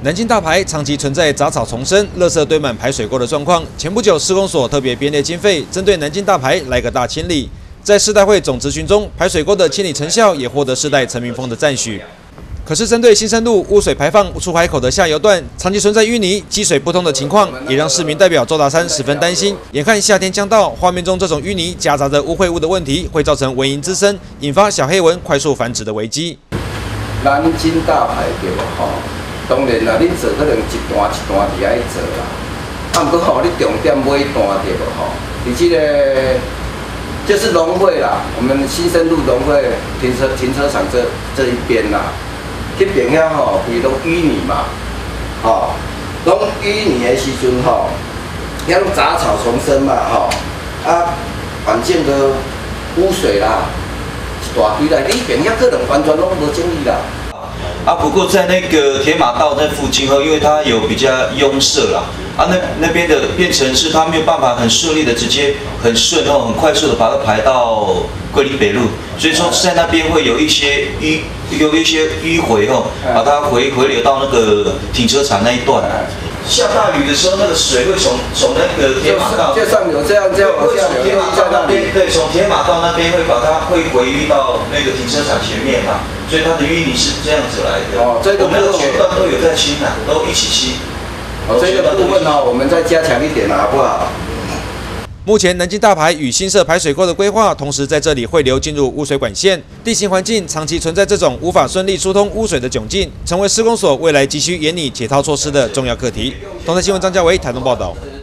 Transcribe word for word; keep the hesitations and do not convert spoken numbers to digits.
南京大排长期存在杂草丛生、垃圾堆满排水沟的状况。前不久，施工所特别编列经费，针对南京大排来个大清理。在世代会总咨询中，排水沟的清理成效也获得世代陈明峰的赞许。可是，针对新生路污水排放出海口的下游段，长期存在淤泥、积水不通的情况，也让市民代表周达山十分担心。眼看夏天将到，画面中这种淤泥夹杂着污秽物的问题，会造成蚊蝇滋生，引发小黑蚊快速繁殖的危机。 南京大排对无吼？当然啦，恁做可能一段一段伫遐做啦，啊，不过吼，你重点尾段对无吼？你这个就是农会啦，我们新生路农会停车停车场这这一边啦，这边遐吼，规拢淤泥嘛，吼，拢淤泥的时阵吼，遐拢杂草丛生嘛，吼，啊，反正个污水啦，一大堆啦，你边遐可能完全拢无整理啦。 啊，不过在那个铁马道那附近哦，因为它有比较拥塞啦，啊，那那边的变成是它没有办法很顺利的直接很顺哦，很快速的把它排到桂林北路，所以说在那边会有一些迂有一些迂回哦，把它回回流到那个停车场那一段。下大雨的时候，那个水会从从那个铁马道就上流这样这样往下流， 铁马道那边对，从铁马道那边会把它会回淤到那个停车场前面嘛。 所以它的淤泥是这样子来的。哦，这个我们的全段都有在清啊，都一起清。 哦，这个部分呢，我们再加强一点好不好？ 目前南京大排与新设排水沟的规划，同时在这里汇流进入污水管线，地形环境长期存在这种无法顺利疏通污水的窘境，成为施工所未来急需严拟解套措施的重要课题。同台新闻张家维台东报道。